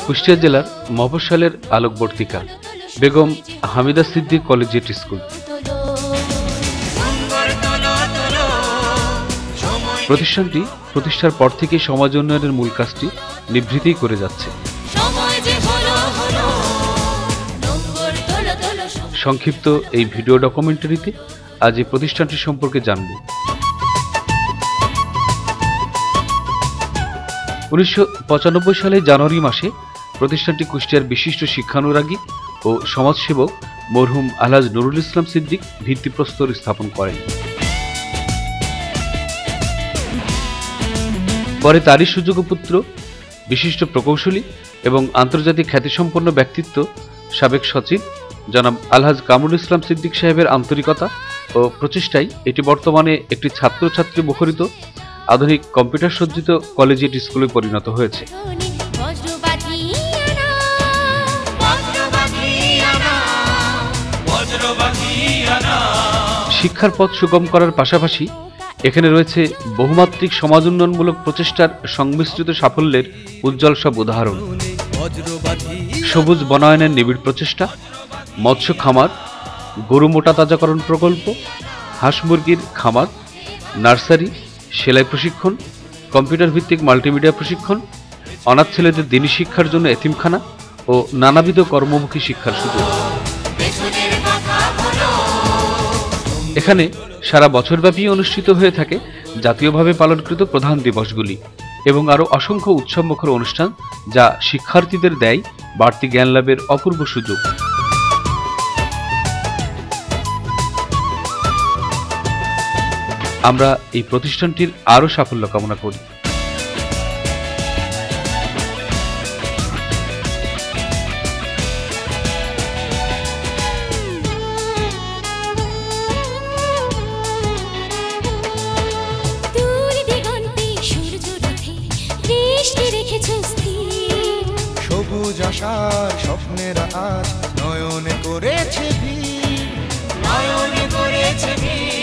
কুষ্টিয়া জেলার মফস্বলের আলোকবর্তিকা বেগম হামিদা সিদ্দিক কলেজিয়েট স্কুল। প্রতিষ্ঠানটি প্রতিষ্ঠার পর থেকে সমাজ উন্নয়নের মূল কাজটি নিভৃতেই করে যাচ্ছে। সংক্ষিপ্ত এই ভিডিও ডকুমেন্টারিতে আজ এই প্রতিষ্ঠানটি সম্পর্কে জানব। 1995 সালে জানুয়ারি মাসে প্রতিষ্ঠানটি কুষ্টিয়ার বিশিষ্ট শিক্ষানুরাগী ও সমাজসেবক মরহুম আলহাজ নুরুল ইসলাম সিদ্দিক ভিত্তিপ্রস্তর স্থাপন করেন। পরে তারই সুযোগ্য পুত্র, বিশিষ্ট প্রকৌশলী এবং আন্তর্জাতিক খ্যাতিসম্পন্ন ব্যক্তিত্ব সাবেক সচিব জনাব আলহাজ কামরুল ইসলাম সিদ্দিক সাহেবের আন্তরিকতা ও প্রচেষ্টায় এটি বর্তমানে একটি ছাত্রছাত্রী মুখরিত আধুনিক কম্পিউটার সজ্জিত কলেজিয়েট স্কুলে পরিণত হয়েছে। শিক্ষার পথ সুগম করার পাশাপাশি এখানে রয়েছে বহুমাত্রিক সমাজ উন্নয়নমূলক প্রচেষ্টার সংমিশ্রিত সাফল্যের উজ্জ্বল সব উদাহরণ। সবুজ বনায়নের নিবিড় প্রচেষ্টা, মৎস্য খামার, গরু মোটা তাজাকরণ প্রকল্প, হাঁস মুরগির খামার, নার্সারি, সেলাই প্রশিক্ষণ, কম্পিউটার ভিত্তিক মাল্টিমিডিয়া প্রশিক্ষণ, অনাথ ছেলেদের দিনী শিক্ষার জন্য এতিমখানা ও নানাবিধ কর্মমুখী শিক্ষার সুযোগ। এখানে সারা বছরব্যাপী অনুষ্ঠিত হয়ে থাকে জাতীয়ভাবে পালনকৃত প্রধান দিবসগুলি এবং আরও অসংখ্য উৎসবমুখর অনুষ্ঠান, যা শিক্ষার্থীদের দেয় বাড়তি জ্ঞান লাভের অপূর্ব সুযোগ। আমরা এই প্রতিষ্ঠানটির আরও সাফল্য কামনা করি। সবুজ আশার স্বপ্নের আজ নয়নে করেছে ভিড়, নয়নে করেছে ভিড়।